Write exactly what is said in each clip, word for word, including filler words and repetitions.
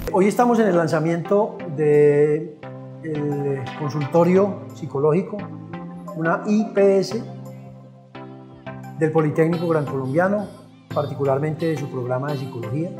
Hoy estamos en el lanzamiento del consultorio psicológico, una I P S del Politécnico Gran Colombiano, particularmente de su programa de psicología.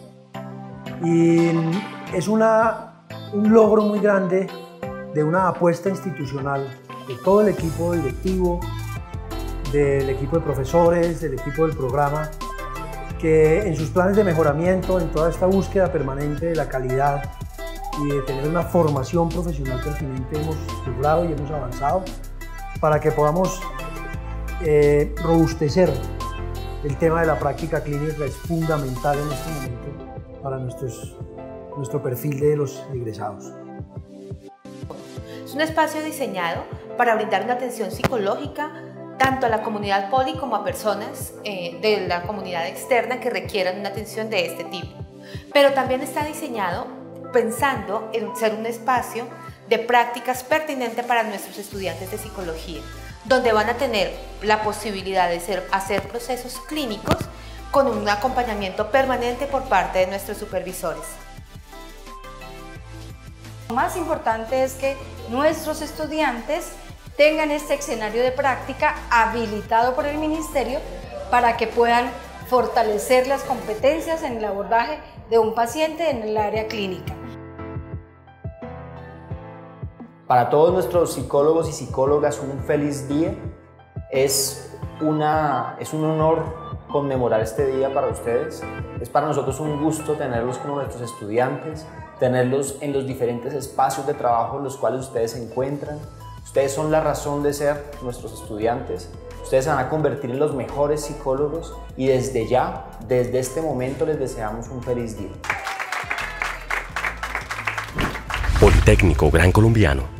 Y es una, un logro muy grande de una apuesta institucional de todo el equipo directivo, del equipo de profesores, del equipo del programa, que en sus planes de mejoramiento, en toda esta búsqueda permanente de la calidad y de tener una formación profesional pertinente, hemos logrado y hemos avanzado para que podamos eh, robustecer el tema de la práctica clínica. Es fundamental en este momento para nuestros, nuestro perfil de los egresados. Es un espacio diseñado para brindar una atención psicológica tanto a la comunidad poli como a personas eh, de la comunidad externa que requieran una atención de este tipo. Pero también está diseñado pensando en ser un espacio de prácticas pertinente para nuestros estudiantes de psicología, donde van a tener la posibilidad de ser, hacer procesos clínicos con un acompañamiento permanente por parte de nuestros supervisores. Lo más importante es que nuestros estudiantes tengan este escenario de práctica habilitado por el Ministerio para que puedan fortalecer las competencias en el abordaje de un paciente en el área clínica. Para todos nuestros psicólogos y psicólogas, un feliz día. Es, una, es un honor conmemorar este día para ustedes. Es para nosotros un gusto tenerlos como nuestros estudiantes, tenerlos en los diferentes espacios de trabajo en los cuales ustedes se encuentran. Ustedes son la razón de ser nuestros estudiantes. Ustedes se van a convertir en los mejores psicólogos y desde ya, desde este momento, les deseamos un feliz día. Politécnico Gran Colombiano.